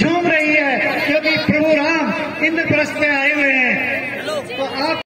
झूम रही है, क्योंकि प्रभु राम इंद्रप्रस्थ में आए हुए हैं। तो आप